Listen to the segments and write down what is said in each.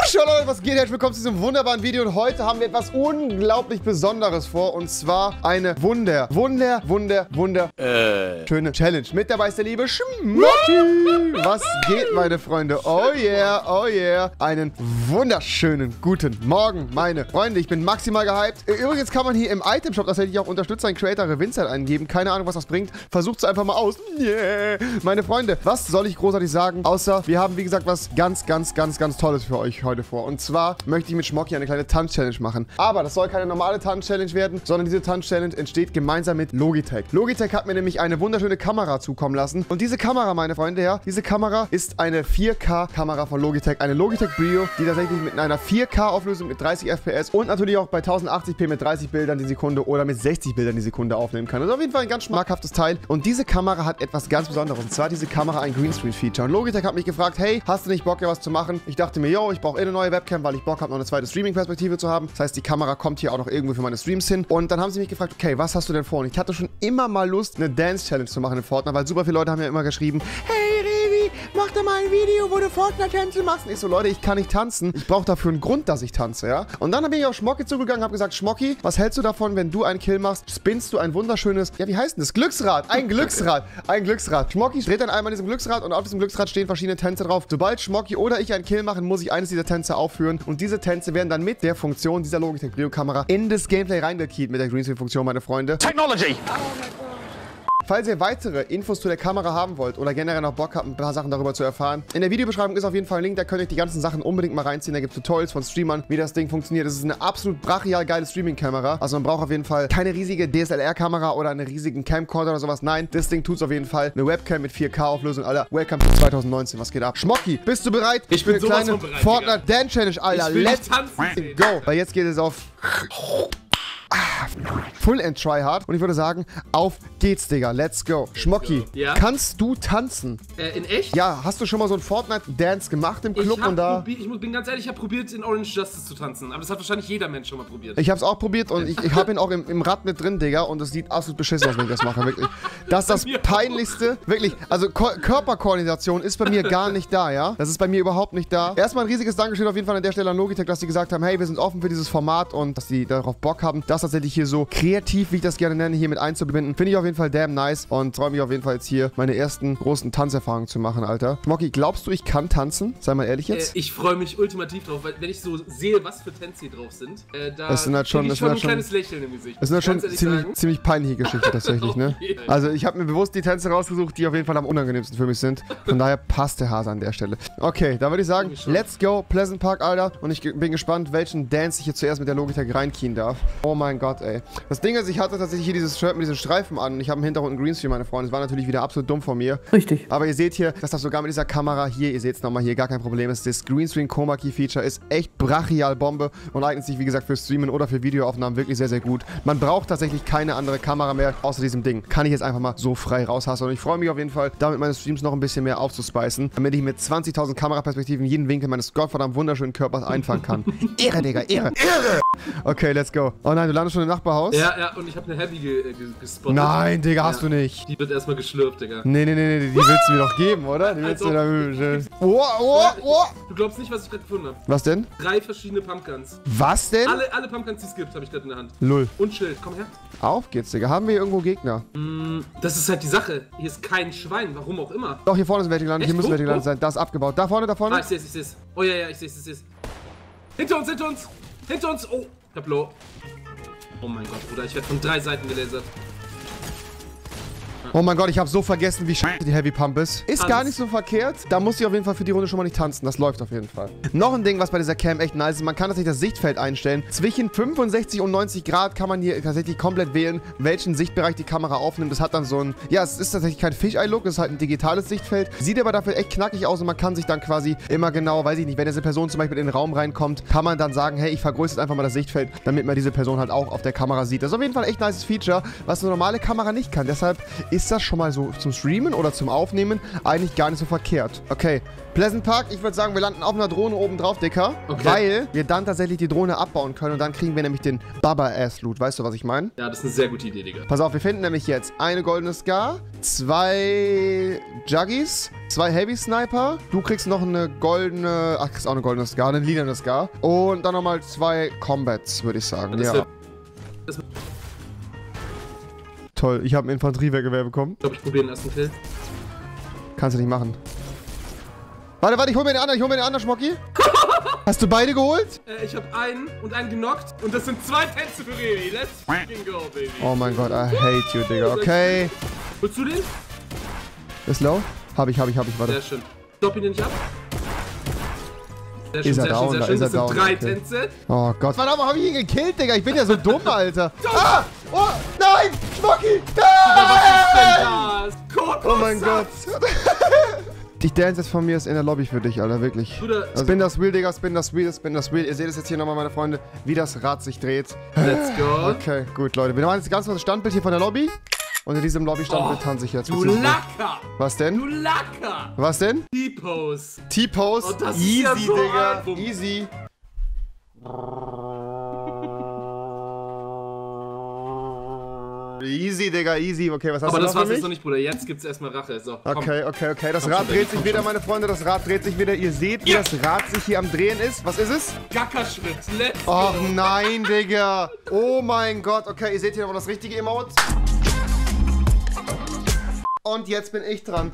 Ciao Leute, was geht? Herzlich willkommen zu diesem wunderbaren Video und heute haben wir etwas unglaublich Besonderes vor und zwar eine schöne Challenge. Mit dabei ist der liebe Schmocki. Was geht, meine Freunde? Oh yeah, oh yeah. Einen wunderschönen guten Morgen, meine Freunde. Ich bin maximal gehypt. Übrigens kann man hier im Item-Shop tatsächlich auch unterstützt einen Creator Revinzeit eingeben. Keine Ahnung, was das bringt. Versucht es einfach mal aus. Yeah. Meine Freunde, was soll ich großartig sagen? Außer, wir haben, wie gesagt, was ganz Tolles für euch heute vor. Und zwar möchte ich mit Schmocki eine kleine Tanz-Challenge machen. Aber das soll keine normale Tanz-Challenge werden, sondern diese Tanz-Challenge entsteht gemeinsam mit Logitech. Logitech hat mir nämlich eine wunderschöne Kamera zukommen lassen. Und diese Kamera, meine Freunde, ja, diese Kamera ist eine 4K-Kamera von Logitech. Eine Logitech Brio, die tatsächlich mit einer 4K-Auflösung mit 30 FPS und natürlich auch bei 1080p mit 30 Bildern die Sekunde oder mit 60 Bildern die Sekunde aufnehmen kann. Das ist auf jeden Fall ein ganz schmackhaftes Teil. Und diese Kamera hat etwas ganz Besonderes. Und zwar diese Kamera ein Greenscreen-Feature. Und Logitech hat mich gefragt, hey, hast du nicht Bock, ja was zu machen? Ich dachte mir, yo, ich brauche eine neue Webcam, weil ich Bock habe, noch eine zweite Streaming-Perspektive zu haben. Das heißt, die Kamera kommt hier auch noch irgendwo für meine Streams hin. Und dann haben sie mich gefragt, okay, was hast du denn vor? Und ich hatte schon immer mal Lust, eine Dance-Challenge zu machen in Fortnite, weil super viele Leute haben ja immer geschrieben, hey Revi, mach doch mal ein Video, wo du Fortnite-Tänze machst. Und ich so, Leute, ich kann nicht tanzen. Ich brauche dafür einen Grund, dass ich tanze, ja? Und dann bin ich auf Schmocki zugegangen und habe gesagt, Schmocki, was hältst du davon, wenn du einen Kill machst, spinnst du ein wunderschönes, ja, wie heißt denn das? Glücksrad. Ein Glücksrad. Ein Glücksrad. Schmocki dreht dann einmal an diesem Glücksrad und auf diesem Glücksrad stehen verschiedene Tänze drauf. Sobald Schmocki oder ich einen Kill machen, muss ich eines dieser Tänze aufführen. Und diese Tänze werden dann mit der Funktion dieser Logitech Brio Kamera in das Gameplay reingekeyt mit der Greenscreen-Funktion, meine Freunde. Technology! Falls ihr weitere Infos zu der Kamera haben wollt oder generell noch Bock habt, ein paar Sachen darüber zu erfahren, in der Videobeschreibung ist auf jeden Fall ein Link, da könnt ihr die ganzen Sachen unbedingt mal reinziehen. Da gibt es Tutorials von Streamern, wie das Ding funktioniert. Das ist eine absolut brachial geile Streaming-Kamera. Also man braucht auf jeden Fall keine riesige DSLR-Kamera oder einen riesigen Camcorder oder sowas. Nein, das Ding tut es auf jeden Fall. Eine Webcam mit 4K-Auflösung, Alter. Welcome to 2019. Was geht ab? Schmocki, bist du bereit? Ich bin eine kleine Fortnite Dance Challenge, Alter. Let's go. Weil jetzt geht es auf Full and Try Hard. Und ich würde sagen, auf geht's, Digga. Let's go. Schmocki, ja? Kannst du tanzen? In echt? Ja, hast du schon mal so einen Fortnite-Dance gemacht im Club und da? Ich bin ganz ehrlich, ich habe probiert, in Orange Justice zu tanzen. Aber das hat wahrscheinlich jeder Mensch schon mal probiert. Ich hab's auch probiert und ich habe ihn auch im Rad mit drin, Digga. Und es sieht absolut beschissen aus, wenn ich das mache, wirklich. Das ist das Peinlichste. Wirklich, also Körperkoordination ist bei mir gar nicht da, ja? Das ist bei mir überhaupt nicht da. Erstmal ein riesiges Dankeschön auf jeden Fall an der Stelle an Logitech, dass die gesagt haben, hey, wir sind offen für dieses Format und dass die darauf Bock haben, das tatsächlich hier so kreativ, wie ich das gerne nenne, hier mit einzubinden. Finde ich auf jeden Fall damn nice und freue mich auf jeden Fall jetzt hier meine ersten großen Tanzerfahrungen zu machen, Alter. Schmocki, glaubst du, ich kann tanzen? Sei mal ehrlich jetzt. Ich freue mich ultimativ drauf, weil wenn ich so sehe, was für Tänze hier drauf sind, da halt schon, ich schon ein kleines Lächeln im Gesicht. Das sind halt schon ziemlich peinliche Geschichten tatsächlich, ne? Also ich habe mir bewusst die Tänze rausgesucht, die auf jeden Fall am unangenehmsten für mich sind. Von daher passt der Hase an der Stelle. Okay, da würde ich sagen, let's go, Pleasant Park, Alter. Und ich bin gespannt, welchen Dance ich hier zuerst mit der Logitech reinkien darf. Oh mein Gott, ey. Das Ding ist, ich hatte tatsächlich hier dieses Shirt mit diesen Streifen an und ich habe im Hintergrund einen Greenscreen, meine Freunde. Das war natürlich wieder absolut dumm von mir. Richtig. Aber ihr seht hier, dass das sogar mit dieser Kamera hier, ihr seht es nochmal hier, gar kein Problem ist. Das Greenscreen Chroma Key Feature ist echt brachial Bombe und eignet sich, wie gesagt, für Streamen oder für Videoaufnahmen wirklich sehr gut. Man braucht tatsächlich keine andere Kamera mehr, außer diesem Ding. Kann ich jetzt einfach mal so frei raushassen. Und ich freue mich auf jeden Fall, damit meine Streams noch ein bisschen mehr aufzuspicen, damit ich mit 20.000 Kameraperspektiven jeden Winkel meines gottverdammt wunderschönen Körpers einfangen kann. Ehre, Digga, Ehre. Ehre! Okay, let's go. Oh nein, du landest schon im Nachbarhaus? Ja, und ich habe eine Heavy gespottet. Nein, Digga, hast du nicht. Die wird erstmal geschlürft, Digga. Nee, die willst du mir doch geben, oder? Die willst du da... Oh. Du glaubst nicht, was ich gerade gefunden habe. Was denn? 3 verschiedene Pumpguns. Was denn? Alle Pumpguns, die es gibt, habe ich gerade in der Hand. Lull. Und Schild, komm her. Auf geht's, Digga. Haben wir hier irgendwo Gegner? Das ist halt die Sache. Hier ist kein Schwein, warum auch immer. Doch, hier vorne sind welche gelandet. Hier müssen welche gelandet sein. Da ist abgebaut. Da vorne. Ah, ich seh's. Oh ja, ich seh's. Hinter uns. Oh, ich hab Low. Oh mein Gott, Bruder, ich werde von 3 Seiten gelasert. Oh mein Gott, ich habe so vergessen, wie scheiße die Heavy Pump ist. Ist gar nicht so verkehrt. Da muss ich auf jeden Fall für die Runde schon mal nicht tanzen. Das läuft auf jeden Fall. Noch ein Ding, was bei dieser Cam echt nice ist. Man kann tatsächlich das Sichtfeld einstellen. Zwischen 65 und 90 Grad kann man hier tatsächlich komplett wählen, welchen Sichtbereich die Kamera aufnimmt. Das hat dann so ein... Ja, es ist tatsächlich kein Fisheye-Look. Es ist halt ein digitales Sichtfeld. Sieht aber dafür echt knackig aus und man kann sich dann quasi immer genau, weiß ich nicht, wenn jetzt eine Person zum Beispiel in den Raum reinkommt, kann man dann sagen, hey, ich vergrößere einfach mal das Sichtfeld, damit man diese Person halt auch auf der Kamera sieht. Das ist auf jeden Fall ein echt nices Feature, was eine normale Kamera nicht kann. Deshalb ist ist das schon mal so zum Streamen oder zum Aufnehmen eigentlich gar nicht so verkehrt. Okay, Pleasant Park, ich würde sagen, wir landen auf einer Drohne oben drauf, Dicker. Okay. Weil wir dann tatsächlich die Drohne abbauen können und dann kriegen wir nämlich den Baba-Ass-Loot. Weißt du, was ich meine? Ja, das ist eine sehr gute Idee, Digga. Pass auf, wir finden nämlich jetzt eine goldene Scar, 2 Juggies, 2 Heavy Sniper. Du kriegst noch eine goldene, ach, kriegst auch eine goldene Scar, eine lilane Scar. Und dann nochmal 2 Combats, würde ich sagen. Ja. Toll, ich habe ein Infanteriewehrgewehr bekommen. Ich glaube, ich probiere den ersten Kill. Kannst du nicht machen. Warte, ich hol mir den anderen, Schmocki. Hast du beide geholt? Ich habe einen und einen genockt und das sind 2 Tänze für Revi. Let's fucking go, baby. Oh mein Gott, I hate you, Digga. Okay. Willst du den? Ist low? Hab ich, warte. Sehr schön. Stopp ihn nicht ab. Sehr schön, Ist er sehr down, schön, sehr da schön. ist er Das sind down, 3 okay. Tänze. Oh Gott. Verdammt, hab ich ihn gekillt, Digga? Ich bin ja so dumm, Alter. Ah! Oh, nein! Schmocki! Nein! Oh mein Gott. Die Dance jetzt von mir ist in der Lobby für dich, Alter, wirklich. Also, spin das Wheel, Digga, spin das Wheel. Ihr seht es jetzt hier nochmal, meine Freunde, wie das Rad sich dreht. Let's go. Okay, gut, Leute. Wir machen jetzt ganz kurz das Standbild hier von der Lobby. Und in diesem Lobby-Standbild tanze ich jetzt. Du Lacker! Was denn? Du Lacker! Was denn? T-Pose. T-Pose? Oh, das Easy, ist ja so Digga. einfach. Easy. Easy, Digga, easy. Okay, was hast Aber du das noch für war's jetzt mich? noch nicht, Bruder. Jetzt gibt's erstmal Rache. So, komm. Okay. Das Komm Rad schon, dreht sich komm wieder, schon. meine Freunde. Das Rad dreht sich wieder. Ihr seht, wie das Rad sich hier am Drehen ist. Was ist es? Gackerschritt. Let's go. Och nein, Digga. Oh mein Gott. Okay, ihr seht hier nochmal das richtige Emote. Und jetzt bin ich dran.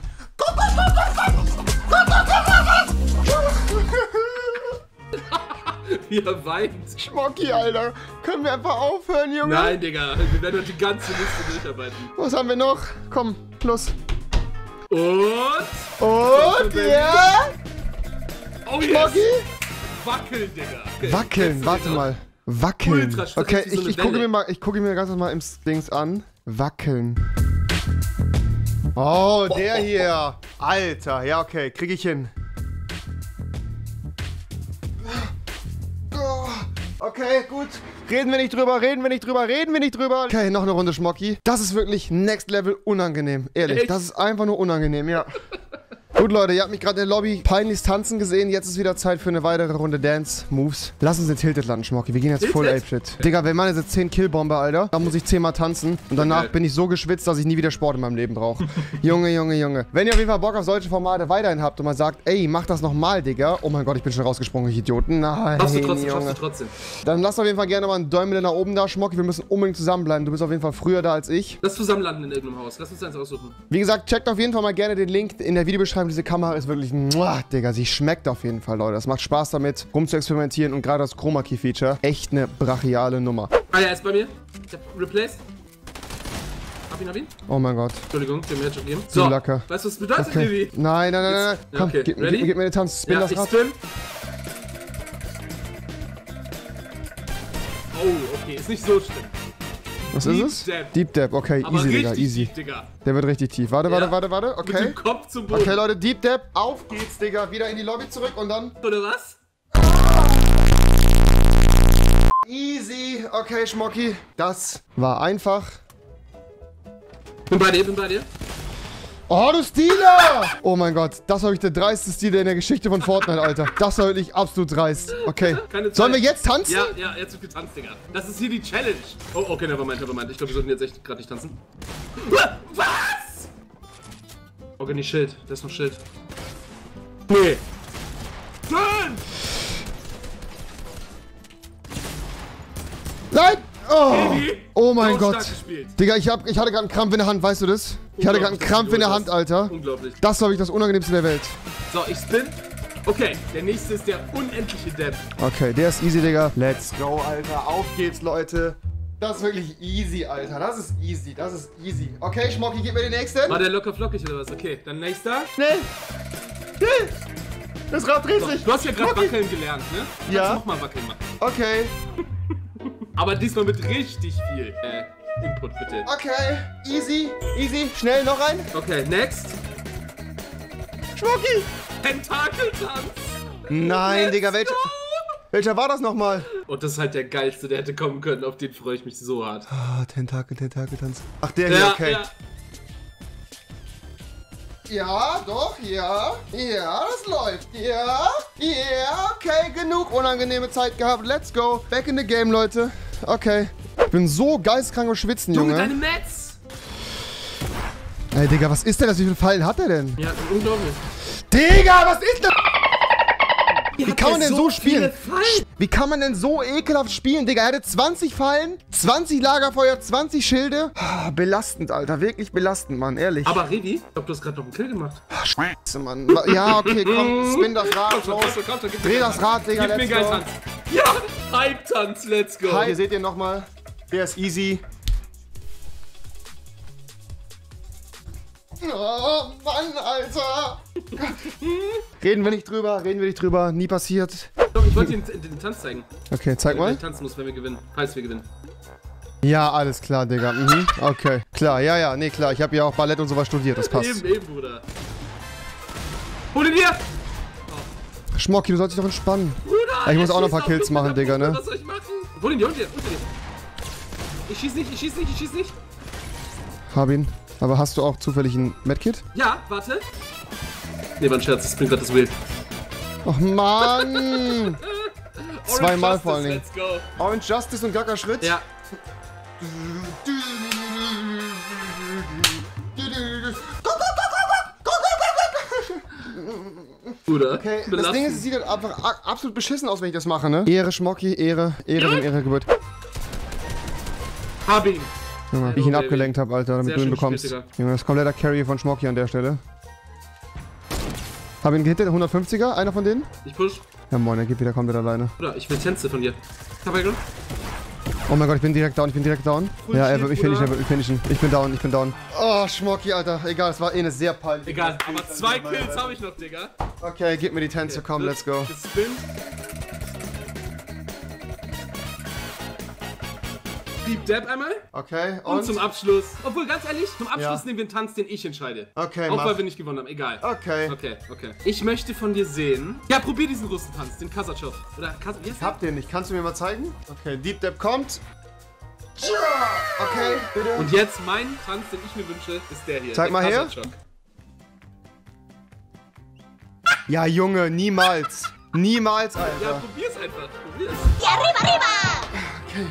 Wie er weint. Schmocki, Alter. Können wir einfach aufhören, Junge? Nein, Digga. Wir werden heute die ganze Liste durcharbeiten. Was haben wir noch? Komm, plus. Und Ja? Oh Schmocki? yes. Wackeln, Digga. Okay. Wackeln, Jetzt warte wieder. mal. Wackeln. Ultra stressig, Okay, wie so eine ich gucke Welle. mir ganz kurz mal im Dings an. Wackeln. Oh, der hier. Alter, ja, okay, krieg ich hin. Okay, gut. Reden wir nicht drüber. Okay, noch eine Runde Schmocki. Das ist wirklich next level unangenehm. Ehrlich, Echt? das ist einfach nur unangenehm, ja. Gut, Leute, ihr habt mich gerade in der Lobby peinlich tanzen gesehen. Jetzt ist wieder Zeit für eine weitere Runde Dance-Moves. Lass uns in Tilted landen, Schmocki. Wir gehen jetzt full Ape-Shit. Digga, wir machen jetzt 10 Kill-Bombe, Alter. Da muss ich 10-mal tanzen. Und danach Okay. bin ich so geschwitzt, dass ich nie wieder Sport in meinem Leben brauche. Junge. Wenn ihr auf jeden Fall Bock auf solche Formate weiterhin habt und mal sagt, ey, mach das nochmal, Digga. Oh mein Gott, ich bin schon rausgesprungen, ich Idioten. Nein, Schaffst du Junge. trotzdem. Dann lasst auf jeden Fall gerne mal einen Däumchen nach oben da, Schmocki. Wir müssen unbedingt zusammenbleiben. Du bist auf jeden Fall früher da als ich. Lass zusammen landen in irgendeinem Haus. Lass uns eins aussuchen. Wie gesagt, checkt auf jeden Fall mal gerne den Link in der Videobeschreibung. Diese Kamera ist wirklich, muah, Digga, sie schmeckt auf jeden Fall, Leute. Das macht Spaß damit, rumzuexperimentieren und gerade das Chroma Key Feature, echt eine brachiale Nummer. Ah ja, ist bei mir. Ich hab replaced. Hab ihn. Oh mein Gott. Entschuldigung, den Headshot gegeben. Du So, Lacker. weißt du, was das bedeutet, Okay. Levi? Nein. Ja, Komm, okay. gib Ready? mir den Tanz. Spin Ja, das ich Rad. spin. Oh, okay, ist nicht so schlimm. Was Deep ist es? Dab. Deep Dab, okay, Aber easy, Digga, richtig easy. tief, Digga. Der wird richtig tief. Warte. Mit Okay. dem Kopf zum Boden. Okay, Leute, Deep Dab. Auf geht's, Digga. Wieder in die Lobby zurück und dann... Oder was? Easy. Okay, Schmocki. Das war einfach. Bin bei dir. Oh, du Stealer! Oh mein Gott, das war wirklich der dreiste Stealer in der Geschichte von Fortnite, Alter. Das war wirklich absolut dreist. Okay. Keine Zeit. Sollen wir jetzt tanzen? Ja, jetzt wird getanzt, Digga. Das ist hier die Challenge. Oh, okay, nevermind. Ich glaube, wir sollten jetzt echt gerade nicht tanzen. Was? Okay, nicht Schild. Das ist noch Schild. Nee. 5! Nein! Oh, Baby. oh mein Sau Gott. stark gespielt. Digga, ich hatte gerade einen Krampf in der Hand, weißt du das? Ich hatte gerade einen Krampf in der Hand, Alter. Unglaublich. Das war wirklich das Unangenehmste der Welt. So, ich spin. Okay, der nächste ist der unendliche Depp. Okay, der ist easy, Digga. Let's go, Alter. Auf geht's, Leute. Das ist wirklich easy, Alter. Das ist easy. Okay, Schmocki, gib mir den nächsten. War der locker flockig oder was? Okay, dann nächster. Schnell. Das Rad dreht sich. Du hast ja gerade Schmocki. wackeln gelernt, ne? Ja. Kannst du noch mal wackeln machen. Okay. Aber diesmal mit richtig viel Input, bitte. Okay. Easy. Schnell, noch ein. Okay, next. Schmocki. Tentakeltanz. Nein, Let's Digga, go. welcher war das nochmal? Und das ist halt der geilste, der hätte kommen können. Auf den freue ich mich so hart. Ah, Tentakeltanz. Ach, der hier, okay. Ja. Ja, doch, ja. Ja, das läuft. Ja, okay, genug unangenehme Zeit gehabt. Let's go. Back in the game, Leute. Okay. Ich bin so geistkrank am Schwitzen, Junge. Junge, deine Mets! Ey, Digga, was ist denn das? Wie viele Fallen hat er denn? Ja, unglaublich. Digga, was ist das? Wie kann man denn so viele spielen? Fallen? Wie kann man denn so ekelhaft spielen, Digga? Er hatte 20 Fallen, 20 Lagerfeuer, 20 Schilde. Ah, belastend, Alter. Wirklich belastend, Mann. Ehrlich. Aber Revi, ich glaube, du hast gerade noch einen Kill gemacht. Ach, Scheiße, Mann. Ja, okay, komm. Spin das Rad. Los. Dreh das Rad, Digga. Gib mir einen geilen Tanz. Ja, Hype-Tanz. Let's go. Hier seht ihr nochmal. Der ist easy. Oh, Mann, Alter. Reden wir nicht drüber. Nie passiert. Doch, ich wollte dir den Tanz zeigen. Okay, zeig mal. Den Tanz muss, wenn wir gewinnen. Falls wir gewinnen. Ja, alles klar, Digga. Mhm. Okay, klar, ja, nee, klar. Ich habe ja auch Ballett und sowas studiert, das passt. Eben, Bruder. Hol ihn dir! Schmocki, du sollst dich doch entspannen. Bruder, Ja, ich muss auch noch ein paar Kills machen, Digga, ne? Was soll ich machen? Hol ihn dir, unter dir. Ich schieß nicht. Hab ihn. Aber hast du auch zufällig ein Medkit? Ja, warte. Nee, war ein Scherz, das bringt gerade das Wheel. Och, Mann! Zweimal vor allen Dingen. Let's go. Orange Justice und Gaga Schritt? Ja. Bruder. Okay, das Ding ist, es sieht halt einfach absolut beschissen aus, wenn ich das mache, ne? Ehre, Schmocki, Ehre wem Ehre gebührt. Hab ihn. Junge, wie ich ihn abgelenkt habe, Alter, damit Sehr du ihn schön bekommst. gespielt, Junge, das ist kompletter Carry von Schmocki an der Stelle. Hab ihn gehittet, 150er, einer von denen? Ich push. Ja moin, er geht wieder komplett alleine. Bruder, ich will Tänze von dir. Tabagron? Oh mein Gott, ich bin direkt down. Ja, er wird mich finishen. Ich bin down. Oh, Schmocki, Alter. Egal, es war eh eine sehr peinliche. Egal, aber 2 Kills habe ich noch, Digga. Okay, gib mir die Tänze, komm, let's go. Gespin. Deep Dab einmal. Okay, Und zum Abschluss. Obwohl, ganz ehrlich, zum Abschluss Ja. nehmen wir einen Tanz, den ich entscheide. Okay, Auch mach. weil wir nicht gewonnen haben, egal. Okay. Okay. Ich möchte von dir sehen. Ja, probier diesen Russentanz, den Kasachow. Oder wie heißt Ich hab den nicht. Kannst du mir mal zeigen? Okay, Deep Dab kommt. Okay, bitte. Und jetzt mein Tanz, den ich mir wünsche, ist der hier. Zeig der mal her. Kasachow. Ja, Junge, niemals. Niemals, Ja, Alter. probier's einfach. Probier's. ¡Y arriba, arriba! Okay.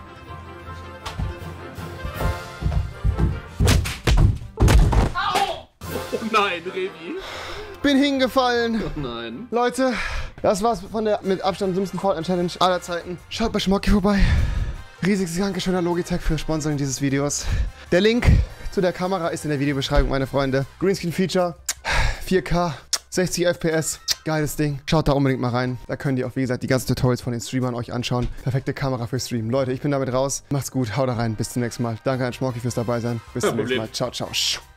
Oh nein, Revi. Bin hingefallen. Oh nein. Leute, das war's von der mit Abstand dümmsten Fortnite-Challenge aller Zeiten. Schaut bei Schmocki vorbei. Riesiges Dankeschön an Logitech für Sponsoring dieses Videos. Der Link zu der Kamera ist in der Videobeschreibung, meine Freunde. Greenscreen Feature, 4K, 60 FPS. Geiles Ding. Schaut da unbedingt mal rein. Da könnt ihr auch, wie gesagt, die ganzen Tutorials von den Streamern euch anschauen. Perfekte Kamera für Stream. Leute, ich bin damit raus. Macht's gut, haut da rein. Bis zum nächsten Mal. Danke an Schmocki fürs Dabeisein. Bis zum nächsten Mal. Ciao, ciao.